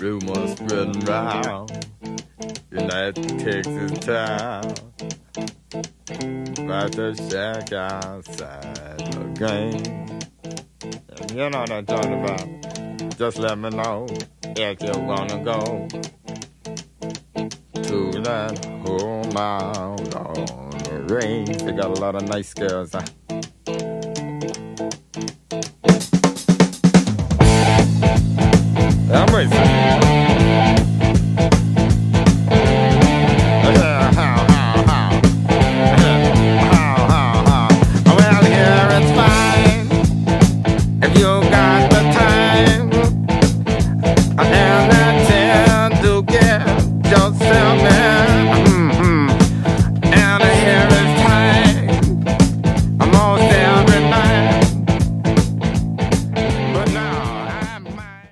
rumors spreading round in that Texas town about the shack outside the game. And you know what I'm talking about. Just let me know if you wanna go to that home out on the range. They got a lot of nice girls.